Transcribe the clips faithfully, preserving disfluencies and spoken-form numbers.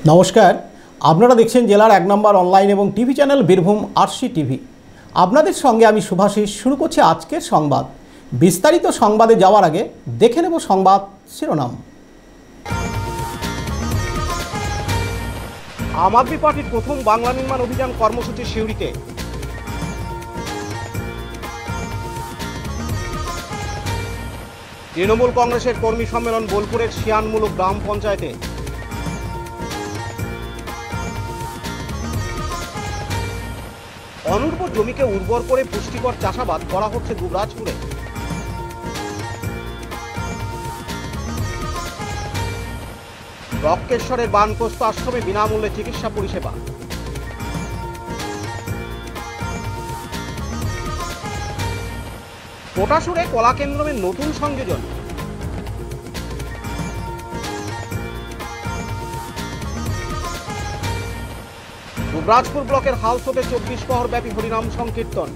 নমস্কার, আপনারা দেখছেন জেলার এক নম্বর অনলাইন এবং TV channel Birbhum Arshi TV. আপনাদের সঙ্গে আমি শুভাশিস। শুরু করছি আজকের সংবাদ। বিস্তারিত সংবাদে যাওয়ার আগে দেখে নেব সংবাদ শিরোনাম। আম আদমি পার্টির প্রথম বাংলা নির্মাণ অভিযান কর্মসূচি সিউড়িতে। তৃণমূল কংগ্রেসের কর্মী সম্মেলন বোলপুরের শিয়ানমূলক গ্রাম পঞ্চায়েতে। অনুর্বর জমিকে উর্বর করে পুষ্টিকর চাষাবাদ করা হচ্ছে দুবরাজপুরে। রক্তেশ্বরের বানপ্রস্থ আশ্রমে বিনামূল্যে চিকিৎসা পরিষেবা। কোটাসুরে কলা কেন্দ্রের নতুন সংযোজন। দুবরাজপুর ব্লকের হালসোতে চব্বিশ প্রহর ব্যাপী হরিনাম সংকীর্তন।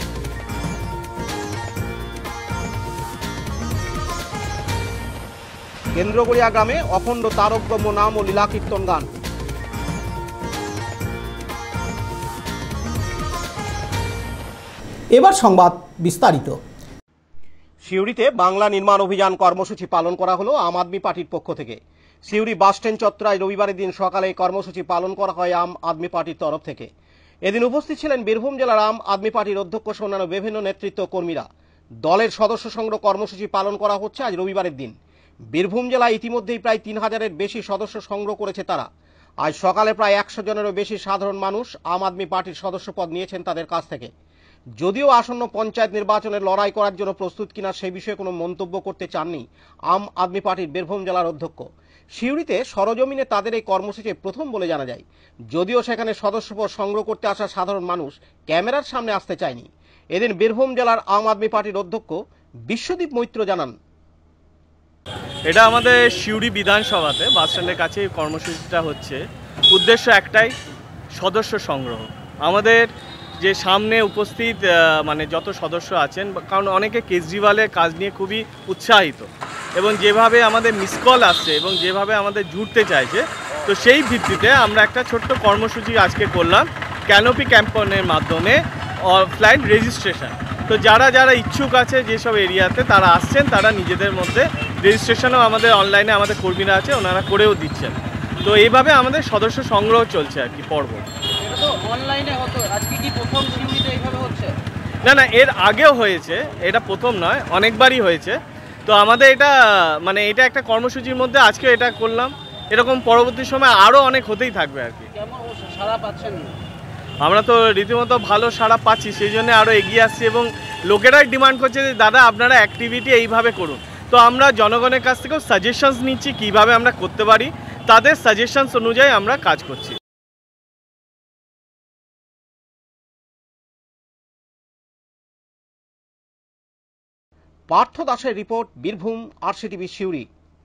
কেন্দ্রগড়িয়া গ্রামে অখণ্ড তারকব্রহ্ম নাম ও লীলা কীর্তন গান। এবার সংবাদ বিস্তারিত। সিউড়িতে বাংলা নির্মাণ অভিযান কর্মসূচি পালন করা হলো আম আদমি পার্টির পক্ষ থেকে। সিউড়ি বাসস্ট্যান্ড চত্বরায় রবিবারের দিন সকালে কর্মসূচি পালন করা হয় আম আদমি পার্টির তরফ থেকে। এদিন উপস্থিত ছিলেন বীরভূম জেলার আম আদমি পার্টির অধ্যক্ষ সহ অন্যান্য বিভিন্ন নেতৃত্ব কর্মীরা। দলের সদস্য সংগ্রহ কর্মসূচি পালন করা হচ্ছে আজ রবিবারের দিন। বীরভূম জেলায় ইতিমধ্যেই প্রায় তিন হাজারের বেশি সদস্য সংগ্রহ করেছে তারা। আজ সকালে প্রায় একশো জনেরও বেশি সাধারণ মানুষ আম আদমি পার্টির সদস্যপদ নিয়েছেন তাদের কাছ থেকে। যদিও আসন্ন পঞ্চায়েত নির্বাচনের লড়াই করার জন্য প্রস্তুত কিনা সেই বিষয়ে কোনো মন্তব্য করতে চাননি আম আদমি পার্টির বীরভূম জেলার অধ্যক্ষ। সিউড়িতে সরজমিনে তাদের এই কর্মসূচি প্রথম বলে জানা যায়। যদিও সেখানে সদস্যপদ সংগ্রহ করতে আসা সাধারণ মানুষ ক্যামেরার সামনে আসতে চায়নি। এদিন বীরভূম জেলার আম আদমি পার্টির অধ্যক্ষ বিশ্বদীপ মৈত্র জানান, এটা আমাদের সিউড়ি বিধানসভাতে বাসস্ট্যান্ডের কাছে কর্মসূচিটা হচ্ছে। উদ্দেশ্য একটাই, সদস্য সংগ্রহ। আমাদের যে সামনে উপস্থিত মানে যত সদস্য আছেন, কারণ অনেকে কেজরিওয়ালের কাজ নিয়ে খুবই উৎসাহিত এবং যেভাবে আমাদের মিস কল আসছে এবং যেভাবে আমাদের জুড়তে চাইছে, তো সেই ভিত্তিতে আমরা একটা ছোট্ট কর্মসূচি আজকে করলাম ক্যানোপি ক্যাম্পেইনের মাধ্যমে অফলাইন রেজিস্ট্রেশন। তো যারা যারা ইচ্ছুক আছে যেসব এরিয়াতে তারা আসছেন, তারা নিজেদের মধ্যে রেজিস্ট্রেশনও আমাদের অনলাইনে আমাদের কর্মীরা আছে, ওনারা করেও দিচ্ছেন। তো এইভাবে আমাদের সদস্য সংগ্রহ চলছে আর কি পর্ব। না না, এর আগেও হয়েছে, এটা প্রথম নয়, অনেকবারই হয়েছে। তো আমাদের এটা মানে এটা একটা কর্মসূচির মধ্যে আজকে এটা করলাম। এরকম পরবর্তী সময় আরও অনেক হতেই থাকবে আর কি। আমরা তো রীতিমতো ভালো সাড়া পাচ্ছি, সেই জন্য আরও এগিয়ে আসছি এবং লোকেরাই ডিমান্ড করছে যে দাদা আপনারা অ্যাক্টিভিটি এইভাবে করুন। তো আমরা জনগণের কাছ থেকেও সাজেশনস নিচ্ছি কীভাবে আমরা করতে পারি, তাদের সাজেশনস অনুযায়ী আমরা কাজ করছি। পার্থ দাসের রিপোর্ট, বীরভূম আরশি টিভি সিউড়ি।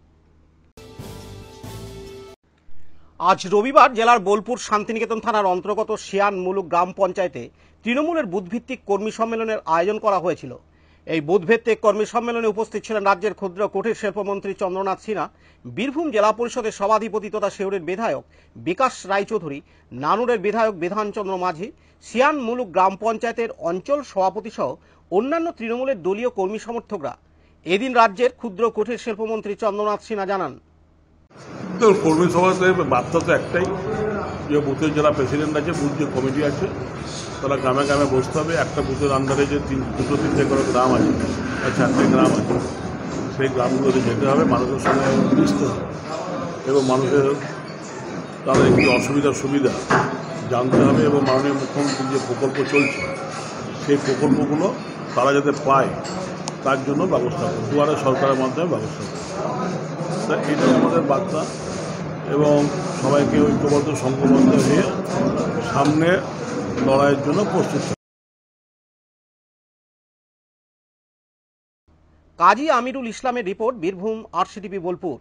আজ রবিবার জেলার বোলপুর শান্তিনিকেতন থানার অন্তর্গত শিয়ানমূলক গ্রাম পঞ্চায়েতে তৃণমূলের বুথভিত্তিক কর্মী সম্মেলনের আয়োজন করা হয়েছিল। এই বুথভিত্তিক কর্মী সম্মেলনে উপস্থিত ছিলেন রাজ্যের ক্ষুদ্র কুটির শিল্পমন্ত্রী চন্দ্রনাথ সিনহা, বীরভূম জেলা পরিষদের সভাধিপতি তথা সিউড়ির বিধায়ক বিকাশ রায়চৌধুরী, নানুরের বিধায়ক বিধানচন্দ্র মাঝি, শিয়ানমূলক গ্রাম পঞ্চায়েতের অঞ্চল সভাপতি সহ অন্যান্য তৃণমূলের দলীয় কর্মী সমর্থকরা। এদিন রাজ্যের ক্ষুদ্র কুটির শিল্পমন্ত্রী চন্দ্রনাথ সিনহা জানান, কর্মী সভাতে বার্তা তো একটাই, যে বুথের যারা প্রেসিডেন্ট আছে, বুথ যে কমিটি আছে, তারা গ্রামে গ্রামে বসতে হবে। একটা বুথের আন্ডারে যে তিন দুটো তিনটে করে গ্রাম আছে বা চারটে গ্রাম আছে, সেই গ্রামগুলোতে যেতে হবে, মানুষের সঙ্গে মিশতে হবে এবং মানুষের তাদের কী অসুবিধা সুবিধা জানতে হবে এবং মাননীয় মুখ্যমন্ত্রীর যে প্রকল্প চলছে সেই প্রকল্পগুলো তারা যাতে পায় তার জন্য ব্যবস্থা করবে, দুয়ারে সরকারের মাধ্যমে ব্যবস্থা করবে। তা এটাই আমাদের বার্তা এবং সবাইকে ঐক্যবদ্ধ সংঘবদ্ধ হয়ে সামনে লড়াইয়ের জন্য প্রস্তুত। কাজী আমিরুল ইসলামের রিপোর্ট, বীরভূম আরশি টিভি বোলপুর।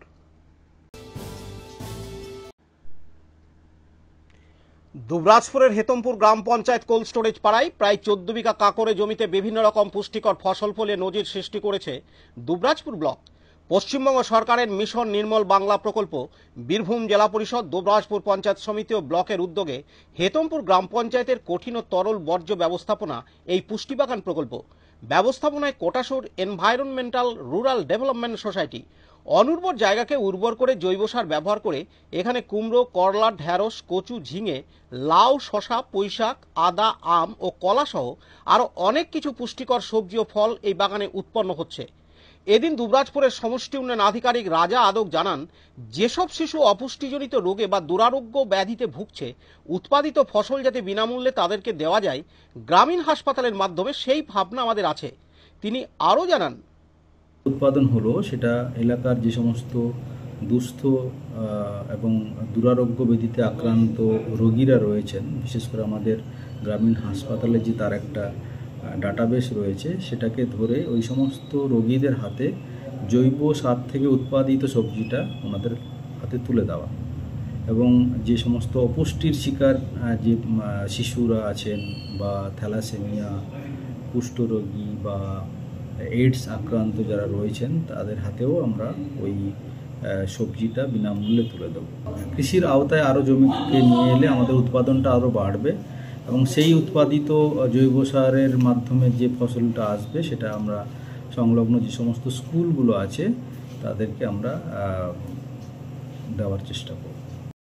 দুবরাজপুরের হেতমপুর গ্রাম পঞ্চায়েত কোল্ড স্টোরেজ পাড়ায় প্রায় চোদ্দ বিঘা কাকরে জমিতে বিভিন্ন রকম পুষ্টিকর ফসল ফলে নজির সৃষ্টি করেছে দুবরাজপুর ব্লক। পশ্চিমবঙ্গ সরকারের মিশন নির্মল বাংলা প্রকল্প বীরভূম জেলা পরিষদ, দুবরাজপুর পঞ্চায়েত সমিতি ও ব্লকের উদ্যোগে হেতমপুর গ্রাম পঞ্চায়েতের কঠিন ও তরল বর্জ্য ব্যবস্থাপনা এই পুষ্টিবাগান প্রকল্প ব্যবস্থাপনায় Kotasur environmental rural development society অনুর্বর জায়গাকে উর্বর করে জৈব সার ব্যবহার করে এখানে কুমড়ো, করলা, ঢেঁড়স, কচু, ঝিঙে, লাউ, শশা, পুঁইশাক, আদা, আম ও কলা সহ আরও অনেক কিছু পুষ্টিকর সবজি ও ফল এই বাগানে উৎপন্ন হচ্ছে। এদিন দুবরাজপুরের সমষ্টি উন্নয়ন আধিকারিক রাজা আদক জানান, যেসব শিশু অপুষ্টিজনিত রোগে বা দুরারোগ্য ব্যাধিতে ভুগছে, উৎপাদিত ফসল যাতে বিনামূল্যে তাদেরকে দেওয়া যায় গ্রামীণ হাসপাতালের মাধ্যমে সেই ভাবনা আমাদের আছে। তিনি আরও জানান, উৎপাদন হলো সেটা এলাকার যে সমস্ত দুস্থ এবং দুরারোগ্য ব্যাধিতে আক্রান্ত রোগীরা রয়েছেন, বিশেষ করে আমাদের গ্রামীণ হাসপাতালে যে তার একটা ডাটাবেস রয়েছে, সেটাকে ধরে ওই সমস্ত রোগীদের হাতে জৈব সার থেকে উৎপাদিত সবজিটা ওনাদের হাতে তুলে দেওয়া এবং যে সমস্ত অপুষ্টির শিকার যে শিশুরা আছেন বা থ্যালাসেমিয়া, কুষ্ঠরোগী বা এইডস আক্রান্ত যারা রয়েছেন তাদের হাতেও আমরা ওই সবজিটা বিনামূল্যে তুলে দেবো। কৃষির আওতায় আরও জমিকে নিয়ে এলে আমাদের উৎপাদনটা আরও বাড়বে এবং সেই উৎপাদিত জৈব সারের মাধ্যমে যে ফসলটা আসবে সেটা আমরা সংলগ্ন যে সমস্ত স্কুলগুলো আছে তাদেরকে আমরা দেওয়ার চেষ্টা করব।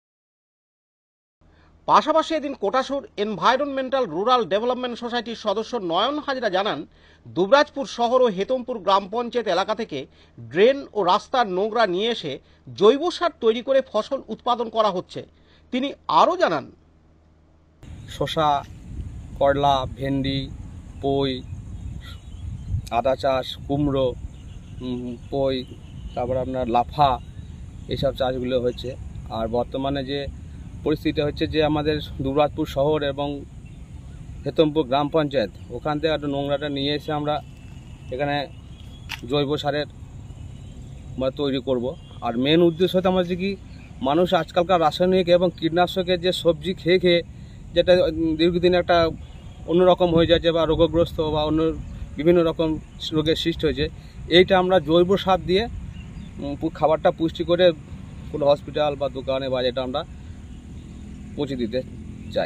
পাশাপাশি এদিন কোটাসুর এনভায়রনমেন্টাল রুরাল ডেভেলপমেন্ট সোসাইটির সদস্য নয়ন হাজরা জানান, দুবরাজপুর শহর ও হেতমপুর গ্রাম পঞ্চায়েত এলাকা থেকে ড্রেন ও রাস্তার নোংরা নিয়ে এসে জৈব সার তৈরি করে ফসল উৎপাদন করা হচ্ছে। তিনি আরও জানান, শসা, করলা, ভেন্ডি, পই, আদা চাষ, কুমড়ো, পই, তারপর আপনার লাফা, এইসব চাষগুলো হচ্ছে। আর বর্তমানে যে পরিস্থিতি হচ্ছে যে আমাদের দুবরাজপুর শহর এবং হেতমপুর গ্রাম পঞ্চায়েত, ওখান থেকে একটা নোংরাটা নিয়ে এসে আমরা এখানে জৈব সারের তৈরি করব। আর মেন উদ্দেশ্য হচ্ছে আমাদের কি, মানুষ আজকালকার রাসায়নিক এবং কীটনাশকের যে সবজি খেয়ে খেয়ে যেটা দীর্ঘদিন একটা অন্যরকম হয়ে যাচ্ছে বা রোগগ্রস্ত বা অন্য বিভিন্ন রকম রোগের সৃষ্টি হয়েছে, এইটা আমরা জৈব সার দিয়ে খাবারটা পুষ্টি করে কোনো হসপিটাল বা দোকানে বা যেটা আমরা পৌঁছে দিতে চাই।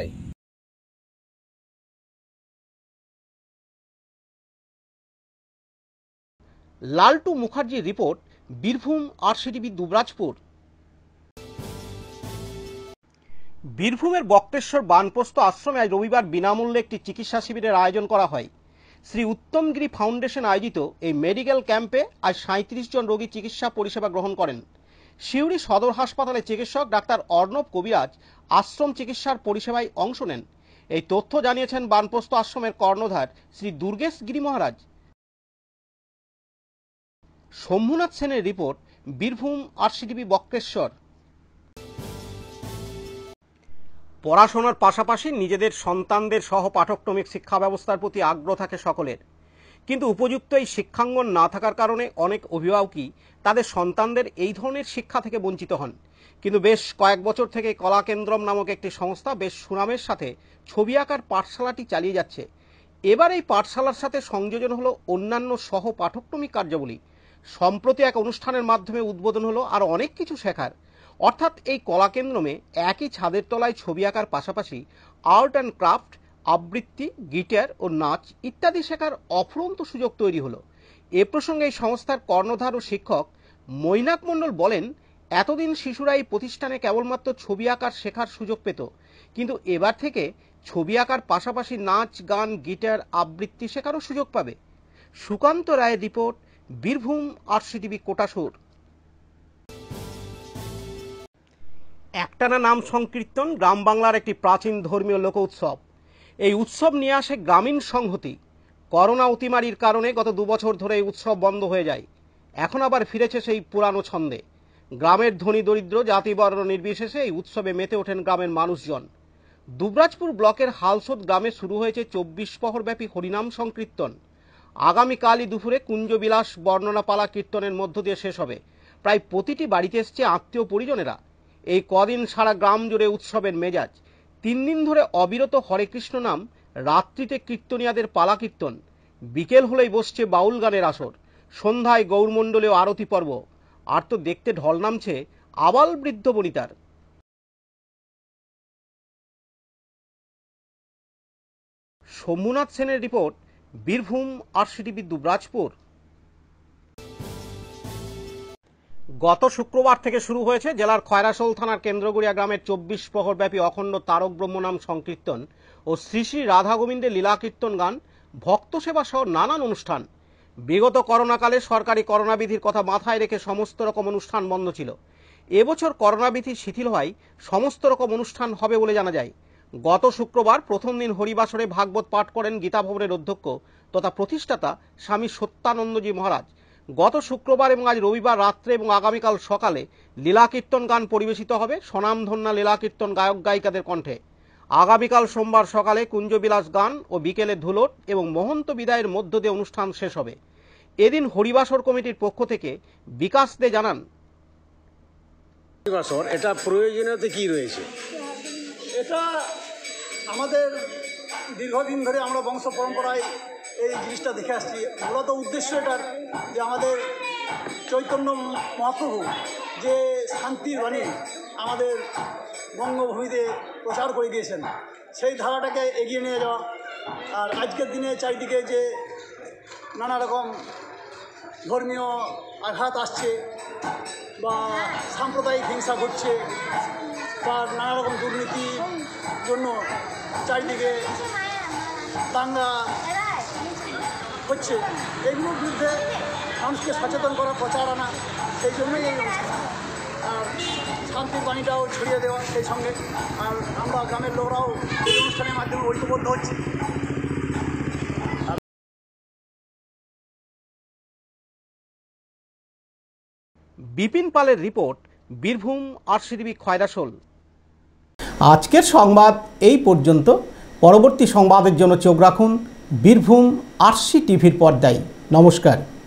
লালটু মুখার্জির রিপোর্ট, বীরভূম আরশি টিভি, দুবরাজপুর। বীরভূমের বক্রেশ্বর বানপ্রস্থ আশ্রমে আজ রবিবার বিনামূল্যে একটি চিকিৎসা শিবিরের আয়োজন করা হয়। শ্রী উত্তমগিরি ফাউন্ডেশন আয়োজিত এই মেডিকেল ক্যাম্পে আজ সাঁত্রিশ জন রোগী চিকিৎসা পরিষেবা গ্রহণ করেন। সিউড়ি সদর হাসপাতালে চিকিৎসক ডাক্তার অর্ণব কবিরাজ আশ্রম চিকিৎসার পরিষেবায় অংশ নেন। এই তথ্য জানিয়েছেন বানপ্রস্থ আশ্রমের কর্ণধার শ্রী দুর্গেশ গিরি মহারাজ। শম্ভুনাথ সেনের রিপোর্ট, বীরভূম আরশি টিভি, বক্রেশ্বর। পড়াশোনার পাশাপাশি নিজেদের সন্তানদের সহ পাঠ্যক্রমিক শিক্ষা ব্যবস্থার প্রতি আগ্রহ থাকে সকলের, কিন্তু উপযুক্ত এই শিক্ষাঙ্গন না থাকার কারণে অনেক অভিভাবকই তাদের সন্তানদের এই ধরনের শিক্ষা থেকে বঞ্চিত হন। কিন্তু বেশ কয়েক বছর থেকে কলা কেন্দ্রম নামক একটি সংস্থা বেশ সুনামের সাথে ছবি আঁকার পাঠশালাটি চালিয়ে যাচ্ছে। এবার এই পাঠশালার সাথে সংযোজন হলো অন্যান্য সহ পাঠ্যক্রমিক কার্যাবলী। সম্প্রতি এক অনুষ্ঠানের মাধ্যমে উদ্বোধন হলো আর অনেক কিছু শেখার, অর্থাৎ এই কলা কেন্দ্রমে একই ছাদের তলায় ছবি আঁকার পাশাপাশি আর্ট অ্যান্ড ক্রাফট, আবৃত্তি, গিটার ও নাচ ইত্যাদি শেখার অফুরন্ত সুযোগ তৈরি হলো। এ প্রসঙ্গে এই সংস্থার কর্ণধার ও শিক্ষক মৈনাক মণ্ডল বলেন, এতদিন শিশুরা এই প্রতিষ্ঠানে কেবলমাত্র ছবি আঁকার শেখার সুযোগ পেত, কিন্তু এবার থেকে ছবি আঁকার পাশাপাশি নাচ, গান, গিটার, আবৃত্তি শেখারও সুযোগ পাবে। সুকান্ত রায়ের রিপোর্ট, বীরভূম আরশি টিভি, কোটাসুর। একটানা নাম সংকীর্তন গ্রাম বাংলার একটি প্রাচীন ধর্মীয় লোক উৎসব। এই উৎসব নিয়ে আসে গ্রামীণ সংহতি। করোনা অতিমারির কারণে গত দুবছর ধরে এই উৎসব বন্ধ হয়ে যায়। এখন আবার ফিরেছে সেই পুরানো ছন্দে। গ্রামের ধনী দরিদ্র, জাতি বর্ণ নির্বিশেষে এই উৎসবে মেতে ওঠেন গ্রামের মানুষজন। দুবরাজপুর ব্লকের হালসোদ গ্রামে শুরু হয়েছে চব্বিশ প্রহরব্যাপী হরিনাম সংকীর্তন। আগামীকালই দুপুরে কুঞ্জবিলাস বর্ণনাপালা কীর্তনের মধ্য দিয়ে শেষ হবে। প্রায় প্রতিটি বাড়িতে এসছে আত্মীয় পরিজনেরা। এই কদিন সারা গ্রাম জুড়ে উৎসবের মেজাজ। তিন দিন ধরে অবিরত হরে কৃষ্ণ নাম, রাত্রিতে কীর্তনিয়াদের পালা কীর্তন, বিকেল হলেই বসছে বাউল গানের আসর। সন্ধ্যায় গৌরমণ্ডলীয় আরতি পর্ব। আর তো দেখতে ঢল নামছে আবাল বৃদ্ধ বনিতার। শম্ভুনাথ সেনের রিপোর্ট, বীরভূম আরশি টিভি, দুবরাজপুর। গত শুক্রবার থেকে শুরু হয়েছে জেলার খয়রাশোল থানার কেন্দ্রগুড়িয়া গ্রামের চব্বিশ প্রহরব্যাপী অখণ্ড তারক ব্রহ্মনাম সংকীর্তন ও শ্রী শ্রী রাধা গোবিন্দের লীলা কীর্তন গান, ভক্ত সেবা সহ নানান অনুষ্ঠান। বিগত করোনাকালে সরকারি করোনাবিধির কথা মাথায় রেখে সমস্ত রকম অনুষ্ঠান বন্ধ ছিল। এবছর করোনাবিধি শিথিল হওয়ায় সমস্ত রকম অনুষ্ঠান হবে বলে জানা যায়। গত শুক্রবার প্রথম দিন হরিবাসরে ভাগবত পাঠ করেন গীতা ভবনের অধ্যক্ষ তথা প্রতিষ্ঠাতা স্বামী সত্যানন্দজি মহারাজ। গত শুক্রবার এবং আজ রবিবার রাত্রে এবং আগামীকাল সকালে লীলা কীর্তন গান পরিবেশিত হবে স্বনামধন্য লীলা কীর্তন গায়ক গায়িকাদের কণ্ঠে। আগামীকাল সোমবার সকালে কুঞ্জবিলাস গান ও বিকেলে ধুলোট এবং মহন্ত বিদায়ের মধ্য দিয়ে অনুষ্ঠান শেষ হবে। এদিন হরিবাসর কমিটির পক্ষ থেকে বিকাশ দে জানান, হরিবাসর এটা প্রয়োজনীয়তা কি রয়েছে? এটা আমাদের দীর্ঘদিন ধরে আমরা বংশ পরম্পরায় এই জিনিসটা দেখে আসছি। মূলত উদ্দেশ্য এটার যে আমাদের চৈতন্য মহাপ্রভু যে শান্তির বাণী আমাদের বঙ্গভূমিতে প্রচার করে দিয়েছেন, সেই ধারাটাকে এগিয়ে নিয়ে যাওয়া। আর আজকের দিনে চারিদিকে যে নানা রকম ধর্মীয় আঘাত আসছে বা সাম্প্রদায়িক হিংসা ঘটছে বা নানা রকম দুর্নীতির জন্য চারিদিকে দাঙ্গা হচ্ছে, এগুলোর বিরুদ্ধে মানুষকে সচেতন করা, প্রচার আনা, সেই জন্যই এই অনুষ্ঠান। আর শান্তির বাণীটাও ছড়িয়ে দেওয়া সেই সঙ্গে। আর আমরা গ্রামের লোকরাও এই অনুষ্ঠানের মাধ্যমে ঐক্যবদ্ধ হচ্ছি। বিপিন পালের রিপোর্ট, বীরভূম আরশি টিভি, খয়রাশোল। আজকের সংবাদ এই পর্যন্ত। পরবর্তী সংবাদের জন্য চোখ রাখুন বীরভূম আরশি টিভির পর্দায়। নমস্কার।